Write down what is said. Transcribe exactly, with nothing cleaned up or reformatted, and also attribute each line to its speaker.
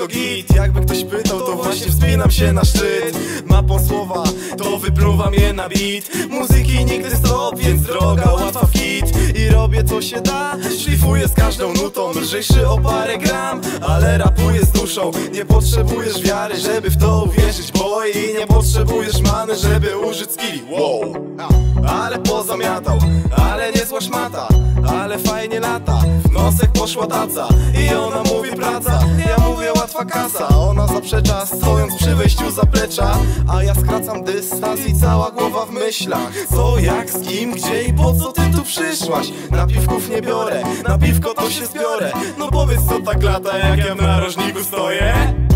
Speaker 1: wszystko git. Jakby ktoś pytał, to właśnie wspinam się na szczyt. Mapą słowa, to wypluwam je na beat. Muzyki nigdy stop, więc droga łatwa w hit. I robię co się da, szlifuję z każdą nutą. Lżejszy o parę gram, ale rapuję z duszą. Nie potrzebujesz wiary, żeby w to uwierzyć, bo i nie potrzebujesz many, żeby użyć skilli. Wow. Ale pozamiatał, ale niezła szmata, ale fajnie lata. W nosek poszła taca i ona mówi praca, ja mówię łatwa kasa. Ona zaprzecza, stojąc przy wejściu zaplecza, a ja skracam dystans i cała głowa w myślach. Co, jak, z kim, gdzie i po co ty tu przyszłaś? Napiwków nie biorę, na piwko to się zbiorę. No powiedz, co tak lata, jak ja w narożniku stoję?